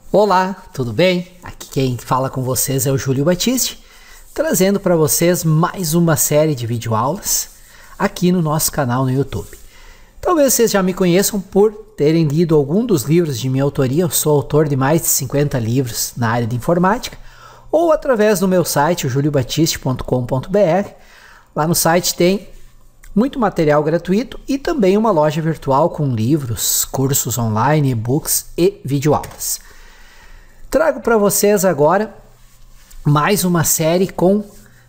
Olá, tudo bem? Aqui quem fala com vocês é o Júlio Batiste, trazendo para vocês mais uma série de videoaulas aqui no nosso canal no YouTube. Talvez vocês já me conheçam por terem lido algum dos livros de minha autoria. Eu sou autor de mais de 50 livros na área de informática, ou através do meu site, o juliobatiste.com.br. Lá no site tem muito material gratuito e também uma loja virtual com livros, cursos online, e-books e videoaulas. Trago para vocês agora mais uma série com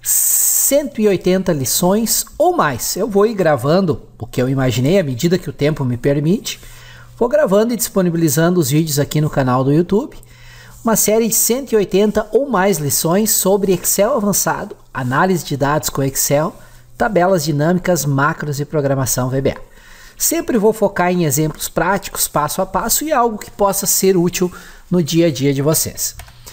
180 lições ou mais. Eu vou ir gravando o que eu imaginei à medida que o tempo me permite. Vou gravando e disponibilizando os vídeos aqui no canal do YouTube. Uma série de 180 ou mais lições sobre Excel avançado, análise de dados com Excel, tabelas dinâmicas, macros e programação VBA. Sempre vou focar em exemplos práticos, passo a passo, e algo que possa ser útil no dia a dia de vocês.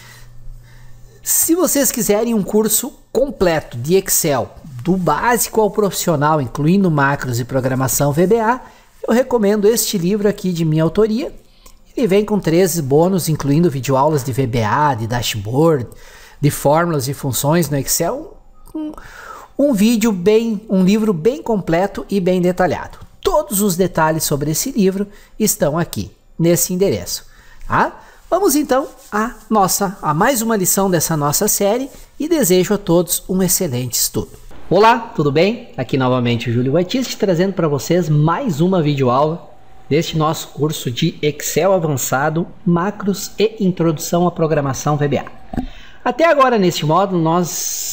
Se vocês quiserem um curso completo de Excel, do básico ao profissional, incluindo macros e programação VBA, eu recomendo este livro aqui de minha autoria. Ele vem com 13 bônus, incluindo videoaulas de VBA, de dashboard, de fórmulas e funções no Excel. Um livro bem completo e bem detalhado. Todos os detalhes sobre esse livro estão aqui, nesse endereço. Tá? Vamos então a mais uma lição dessa nossa série e desejo a todos um excelente estudo. Olá, tudo bem? Aqui novamente o Júlio Batiste trazendo para vocês mais uma videoaula deste nosso curso de Excel avançado, macros e introdução à programação VBA. Até agora neste módulo nós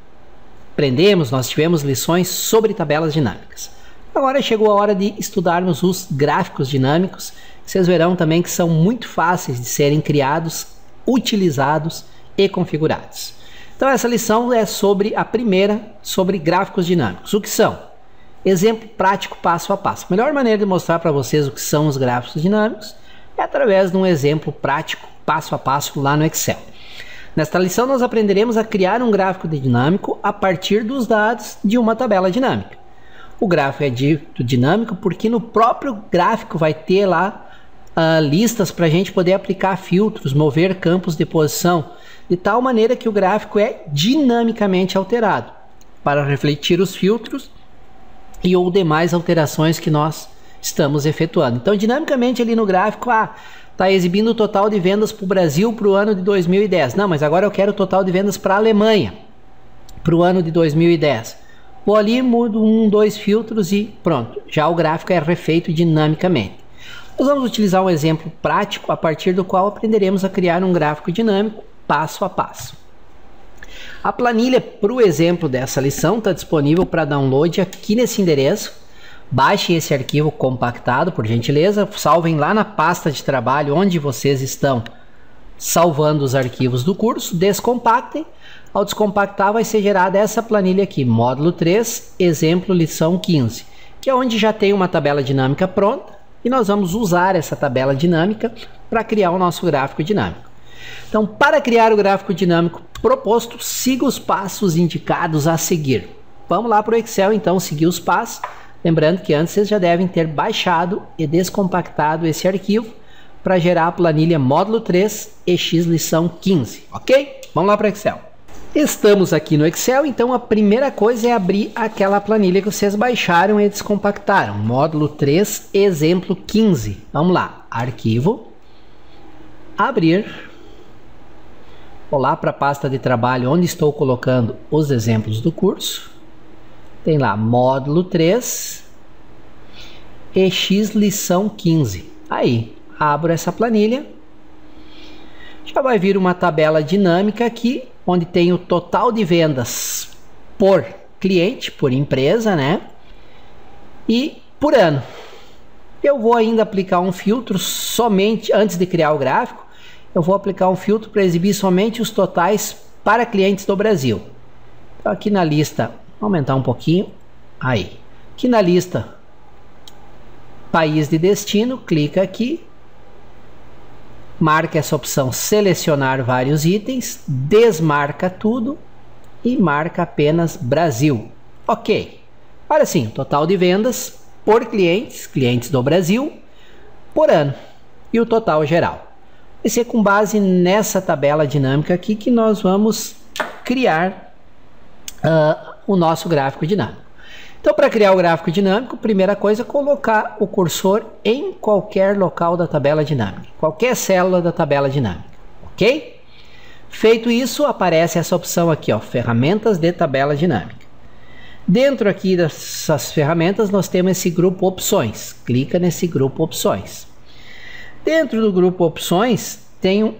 tivemos lições sobre tabelas dinâmicas. Agora chegou a hora de estudarmos os gráficos dinâmicos. Vocês verão também que são muito fáceis de serem criados, utilizados e configurados. Então essa lição é sobre a primeira, sobre gráficos dinâmicos. O que são? Exemplo prático passo a passo. A melhor maneira de mostrar para vocês o que são os gráficos dinâmicos é através de um exemplo prático passo a passo lá no Excel. Nesta lição nós aprenderemos a criar um gráfico dinâmico a partir dos dados de uma tabela dinâmica. O gráfico é dito dinâmico porque no próprio gráfico vai ter lá listas para a gente poder aplicar filtros, mover campos de posição, de tal maneira que o gráfico é dinamicamente alterado para refletir os filtros e ou demais alterações que nós estamos efetuando. Então, dinamicamente ali no gráfico, está exibindo o total de vendas para o Brasil para o ano de 2010. Não, mas agora eu quero o total de vendas para a Alemanha para o ano de 2010. Vou ali, mudo 1, 2 filtros e pronto. Já o gráfico é refeito dinamicamente. Nós vamos utilizar um exemplo prático a partir do qual aprenderemos a criar um gráfico dinâmico passo a passo. A planilha para o exemplo dessa lição está disponível para download aqui nesse endereço. Baixem esse arquivo compactado, por gentileza. Salvem lá na pasta de trabalho onde vocês estão salvando os arquivos do curso. Descompactem. Ao descompactar vai ser gerada essa planilha aqui, módulo 3, exemplo lição 15, que é onde já tem uma tabela dinâmica pronta e nós vamos usar essa tabela dinâmica para criar o nosso gráfico dinâmico. Então, para criar o gráfico dinâmico proposto, siga os passos indicados a seguir. Vamos lá para o Excel, então, seguir os passos. Lembrando que antes vocês já devem ter baixado e descompactado esse arquivo para gerar a planilha módulo 3 EX lição 15, ok? Vamos lá para o Excel. Estamos aqui no Excel, então a primeira coisa é abrir aquela planilha que vocês baixaram e descompactaram. Módulo 3, exemplo 15. Vamos lá, arquivo, abrir. Vou lá para a pasta de trabalho onde estou colocando os exemplos do curso. Tem lá, módulo 3, EX lição 15. Aí, abro essa planilha. Já vai vir uma tabela dinâmica aqui, onde tem o total de vendas por cliente, por empresa, né? E por ano. Eu vou ainda aplicar um filtro somente, antes de criar o gráfico, eu vou aplicar um filtro para exibir somente os totais para clientes do Brasil. Então aqui na lista, vou aumentar um pouquinho, aí. Aqui na lista, país de destino, clica aqui. Marca essa opção selecionar vários itens, desmarca tudo e marca apenas Brasil. Ok. Agora sim, total de vendas por clientes do Brasil, por ano e o total geral. Vai ser com base nessa tabela dinâmica aqui que nós vamos criar o nosso gráfico dinâmico. Então, para criar o gráfico dinâmico, primeira coisa, colocar o cursor em qualquer local da tabela dinâmica, qualquer célula da tabela dinâmica, ok? Feito isso, aparece essa opção aqui, ó, ferramentas de tabela dinâmica. Dentro aqui dessas ferramentas, nós temos esse grupo opções. Clica nesse grupo opções. Dentro do grupo opções, tem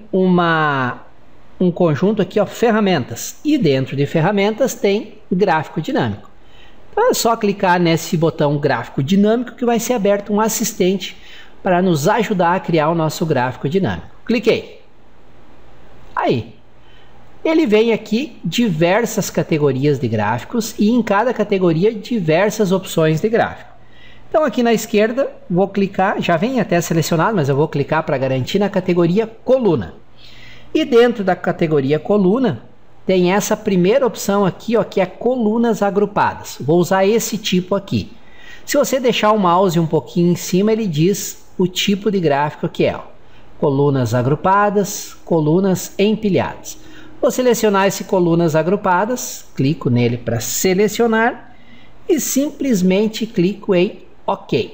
um conjunto aqui, ó, ferramentas. E dentro de ferramentas tem gráfico dinâmico. Então é só clicar nesse botão gráfico dinâmico que vai ser aberto um assistente para nos ajudar a criar o nosso gráfico dinâmico. Cliquei. Aí, ele vem aqui diversas categorias de gráficos e em cada categoria diversas opções de gráfico. Então aqui na esquerda vou clicar, já vem até selecionado, mas eu vou clicar para garantir na categoria coluna. E dentro da categoria coluna tem essa primeira opção aqui, ó, que é colunas agrupadas. Vou usar esse tipo aqui. Se você deixar o mouse um pouquinho em cima, ele diz o tipo de gráfico que é, ó. Colunas agrupadas, colunas empilhadas. Vou selecionar esse colunas agrupadas, clico nele para selecionar e simplesmente clico em OK.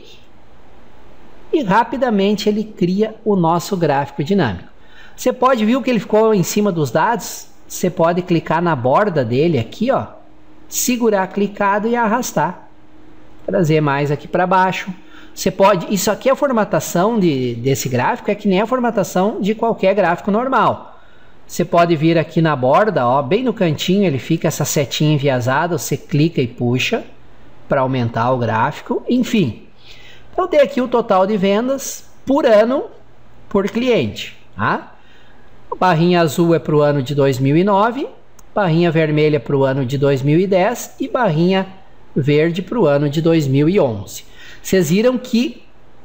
E rapidamente ele cria o nosso gráfico dinâmico. Você pode ver que ele ficou em cima dos dados. Você pode clicar na borda dele aqui, ó, segurar clicado e arrastar. Trazer mais aqui para baixo. Você pode, isso aqui é a formatação desse gráfico, é que nem a formatação de qualquer gráfico normal. Você pode vir aqui na borda, ó, bem no cantinho ele fica essa setinha enviesada, você clica e puxa para aumentar o gráfico, enfim. Então tem aqui o total de vendas por ano, por cliente, tá? A barrinha azul é para o ano de 2009, barrinha vermelha para o ano de 2010 e barrinha verde para o ano de 2011. Vocês viram que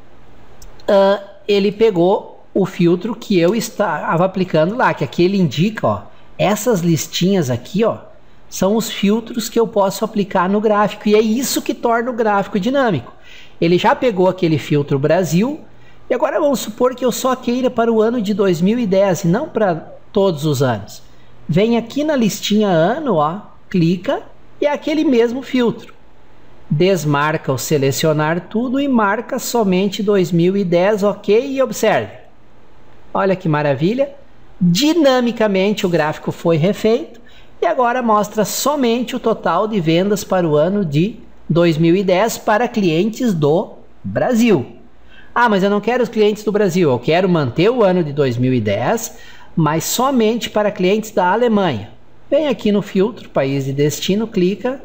ele pegou o filtro que eu estava aplicando lá, que aqui ele indica, ó, essas listinhas aqui, ó, são os filtros que eu posso aplicar no gráfico e é isso que torna o gráfico dinâmico. Ele já pegou aquele filtro Brasil. E agora vamos supor que eu só queira para o ano de 2010 e não para todos os anos. Vem aqui na listinha ano, ó, clica e é aquele mesmo filtro. Desmarca o selecionar tudo e marca somente 2010, ok? E observe. Olha que maravilha. Dinamicamente o gráfico foi refeito e agora mostra somente o total de vendas para o ano de 2010 para clientes do Brasil. Ah, mas eu não quero os clientes do Brasil, eu quero manter o ano de 2010, mas somente para clientes da Alemanha. Vem aqui no filtro, país de destino, clica,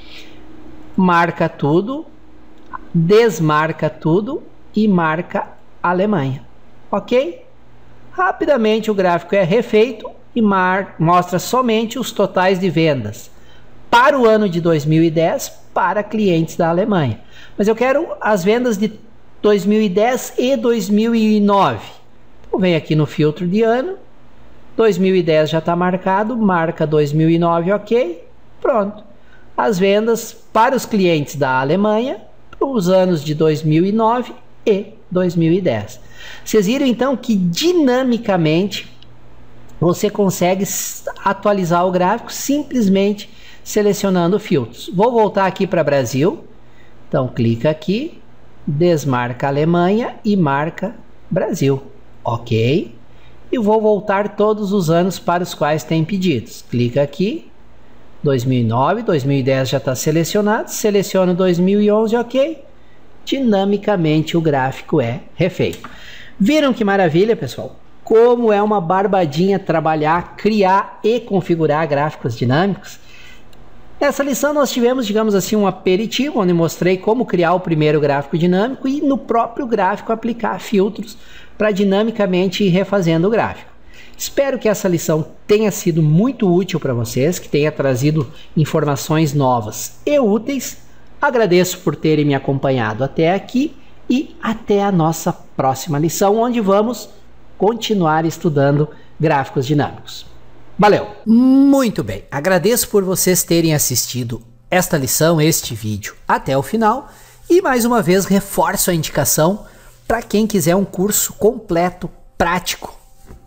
marca tudo, desmarca tudo e marca Alemanha, ok? Rapidamente o gráfico é refeito e mostra somente os totais de vendas para o ano de 2010 para clientes da Alemanha. Mas eu quero as vendas de 2010 e 2009. Então vem aqui no filtro de ano, 2010 já está marcado, marca 2009, ok, pronto. As vendas para os clientes da Alemanha para os anos de 2009 e 2010. Vocês viram então que dinamicamente você consegue atualizar o gráfico simplesmente selecionando filtros. Vou voltar aqui para Brasil, então clica aqui, desmarca Alemanha e marca Brasil, ok? E vou voltar todos os anos para os quais tem pedidos. Clica aqui, 2009, 2010 já está selecionado, seleciono 2011, ok? Dinamicamente o gráfico é refeito. Viram que maravilha, pessoal? Como é uma barbadinha trabalhar, criar e configurar gráficos dinâmicos? Nessa lição nós tivemos, digamos assim, um aperitivo, onde mostrei como criar o primeiro gráfico dinâmico e no próprio gráfico aplicar filtros para dinamicamente ir refazendo o gráfico. Espero que essa lição tenha sido muito útil para vocês, que tenha trazido informações novas e úteis. Agradeço por terem me acompanhado até aqui e até a nossa próxima lição, onde vamos continuar estudando gráficos dinâmicos. Valeu! Muito bem, agradeço por vocês terem assistido esta lição, este vídeo até o final e mais uma vez reforço a indicação para quem quiser um curso completo, prático,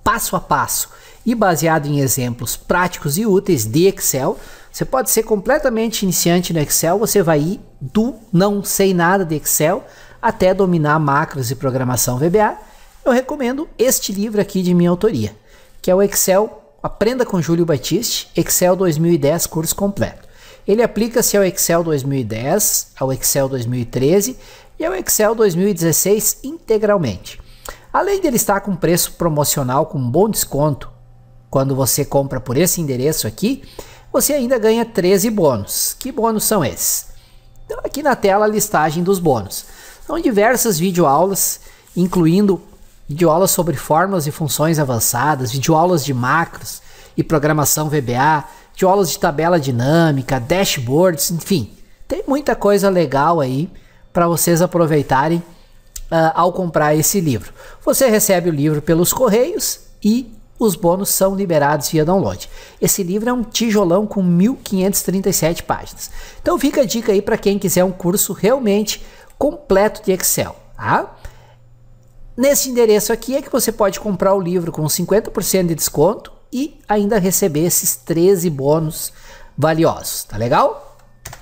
passo a passo e baseado em exemplos práticos e úteis de Excel. Você pode ser completamente iniciante no Excel, você vai ir do não sei nada de Excel até dominar macros e programação VBA. Eu recomendo este livro aqui de minha autoria, que é o Excel Aprenda com Júlio Batiste, Excel 2010 curso completo. Ele aplica-se ao Excel 2010, ao Excel 2013 e ao Excel 2016 integralmente. Além de ele estar com preço promocional com um bom desconto, quando você compra por esse endereço aqui, você ainda ganha 13 bônus. Que bônus são esses? Então aqui na tela a listagem dos bônus. São diversas videoaulas, incluindo videoaulas sobre fórmulas e funções avançadas, videoaulas de macros e programação VBA, videoaulas de tabela dinâmica, dashboards, enfim. Tem muita coisa legal aí para vocês aproveitarem ao comprar esse livro. Você recebe o livro pelos correios e os bônus são liberados via download. Esse livro é um tijolão com 1537 páginas. Então fica a dica aí para quem quiser um curso realmente completo de Excel, tá? Nesse endereço aqui é que você pode comprar o livro com 50% de desconto e ainda receber esses 13 bônus valiosos, tá legal?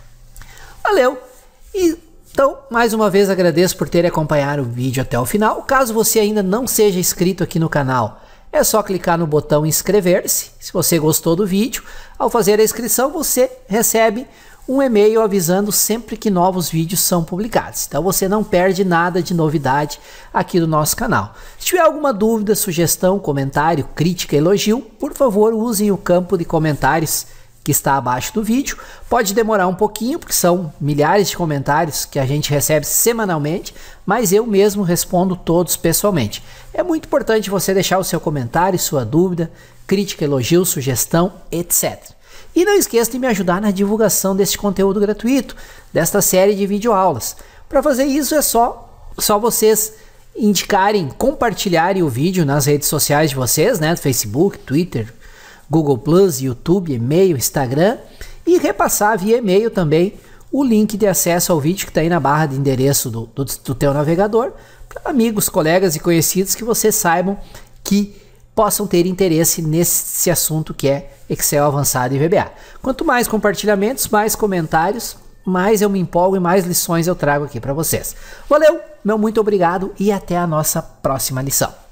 Valeu! Então, mais uma vez agradeço por ter acompanhado o vídeo até o final. Caso você ainda não seja inscrito aqui no canal, é só clicar no botão inscrever-se. Se você gostou do vídeo, ao fazer a inscrição você recebe um e-mail avisando sempre que novos vídeos são publicados. Então você não perde nada de novidade aqui do nosso canal. Se tiver alguma dúvida, sugestão, comentário, crítica, elogio, por favor usem o campo de comentários que está abaixo do vídeo. Pode demorar um pouquinho, porque são milhares de comentários que a gente recebe semanalmente, mas eu mesmo respondo todos pessoalmente. É muito importante você deixar o seu comentário, sua dúvida, crítica, elogio, sugestão, etc. E não esqueça de me ajudar na divulgação desse conteúdo gratuito, desta série de videoaulas. Para fazer isso é só vocês indicarem, compartilharem o vídeo nas redes sociais de vocês, né? Facebook, Twitter, Google+, YouTube, e-mail, Instagram, e repassar via e-mail também o link de acesso ao vídeo que está aí na barra de endereço do teu navegador, para amigos, colegas e conhecidos que vocês saibam que possam ter interesse nesse assunto que é Excel avançado e VBA. Quanto mais compartilhamentos, mais comentários, mais eu me empolgo e mais lições eu trago aqui para vocês. Valeu, meu muito obrigado e até a nossa próxima lição.